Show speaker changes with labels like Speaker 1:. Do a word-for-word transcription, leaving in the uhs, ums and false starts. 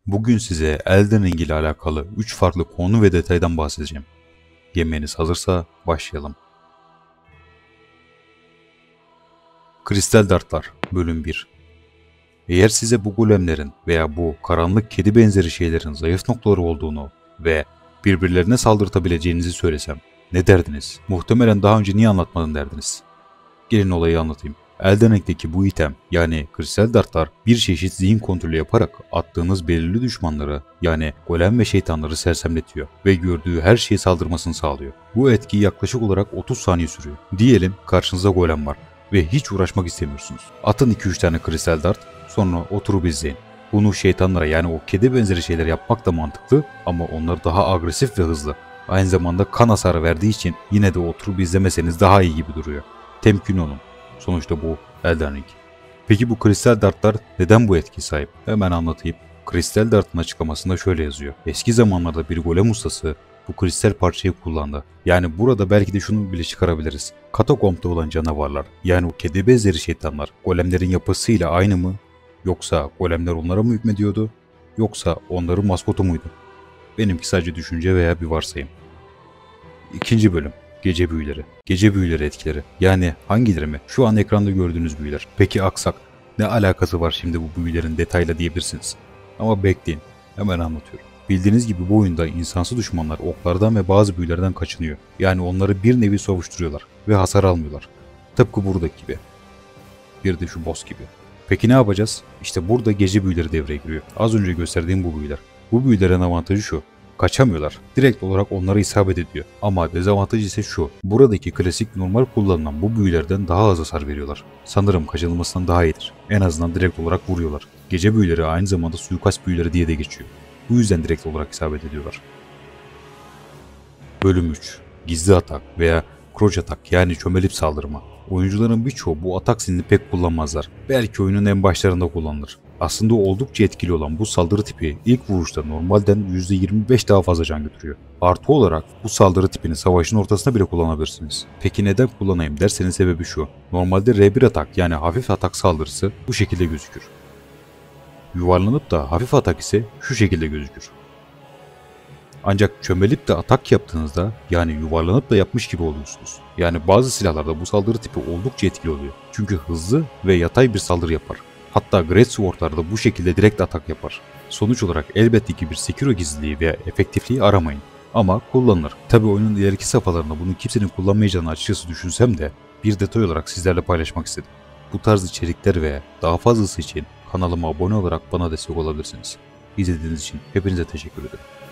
Speaker 1: Bugün size Elden Ring ile alakalı üç farklı konu ve detaydan bahsedeceğim. Yemeğiniz hazırsa başlayalım. Kristal Dartlar Bölüm bir. Eğer size bu golemlerin veya bu karanlık kedi benzeri şeylerin zayıf noktaları olduğunu ve birbirlerine saldırtabileceğinizi söylesem ne derdiniz? Muhtemelen daha önce niye anlatmadın derdiniz. Gelin olayı anlatayım. Elden Ring'deki bu item yani kristal dartlar bir çeşit zihin kontrolü yaparak attığınız belirli düşmanları yani golem ve şeytanları sersemletiyor ve gördüğü her şeye saldırmasını sağlıyor. Bu etki yaklaşık olarak otuz saniye sürüyor. Diyelim karşınızda golem var ve hiç uğraşmak istemiyorsunuz. Atın iki üç tane kristal dart, sonra oturup izleyin. Bunu şeytanlara yani o kedi benzeri şeyler yapmak da mantıklı ama onlar daha agresif ve hızlı. Aynı zamanda kan hasarı verdiği için yine de oturup izlemeseniz daha iyi gibi duruyor. Temkin olun. Sonuçta bu Elden Ring. Peki bu kristal dartlar neden bu etki sahip? Hemen anlatayım. Kristal dartın açıklamasında şöyle yazıyor. Eski zamanlarda bir golem ustası bu kristal parçayı kullandı. Yani burada belki de şunu bile çıkarabiliriz. Katakomb'da olan canavarlar yani o kedi benzeri şeytanlar golemlerin yapısıyla aynı mı? Yoksa golemler onlara mı hükmediyordu? Yoksa onların maskotu muydu? Benimki sadece düşünce veya bir varsayım. İkinci bölüm. Gece büyüleri. Gece büyüleri etkileri. Yani hangileri mi? Şu an ekranda gördüğünüz büyüler. Peki aksak ne alakası var şimdi bu büyülerin detayla diyebilirsiniz. Ama bekleyin. Hemen anlatıyorum. Bildiğiniz gibi bu oyunda insansı düşmanlar oklardan ve bazı büyülerden kaçınıyor. Yani onları bir nevi savuşturuyorlar ve hasar almıyorlar. Tıpkı buradaki gibi. Bir de şu boss gibi. Peki ne yapacağız? İşte burada gece büyüleri devreye giriyor. Az önce gösterdiğim bu büyüler. Bu büyülerin avantajı şu. Kaçamıyorlar. Direkt olarak onlara isabet ediyor. Ama dezavantajı ise şu. Buradaki klasik normal kullanılan bu büyülerden daha az hasar veriyorlar. Sanırım kaçınılmasından daha iyidir. En azından direkt olarak vuruyorlar. Gece büyüleri aynı zamanda suikast büyüleri diye de geçiyor. Bu yüzden direkt olarak isabet ediyorlar. Bölüm üç. Gizli atak veya crouch atak yani çömelip saldırma. Oyuncuların birçoğu bu atak stilini pek kullanmazlar. Belki oyunun en başlarında kullanılır. Aslında oldukça etkili olan bu saldırı tipi ilk vuruşta normalden yüzde yirmi beş daha fazla can götürüyor. Artı olarak bu saldırı tipini savaşın ortasında bile kullanabilirsiniz. Peki neden kullanayım derseniz sebebi şu. Normalde R bir atak yani hafif atak saldırısı bu şekilde gözükür. Yuvarlanıp da hafif atak ise şu şekilde gözükür. Ancak çömelip de atak yaptığınızda yani yuvarlanıp da yapmış gibi oluyorsunuz. Yani bazı silahlarda bu saldırı tipi oldukça etkili oluyor. Çünkü hızlı ve yatay bir saldırı yapar. Hatta Great Sword'larda bu şekilde direkt atak yapar. Sonuç olarak elbette ki bir Sekiro gizliliği veya efektifliği aramayın. Ama kullanılır. Tabi oyunun ileriki safhalarında bunu kimsenin kullanmayacağını açıkçası düşünsem de bir detay olarak sizlerle paylaşmak istedim. Bu tarz içerikler veya daha fazlası için kanalıma abone olarak bana destek olabilirsiniz. İzlediğiniz için hepinize teşekkür ederim.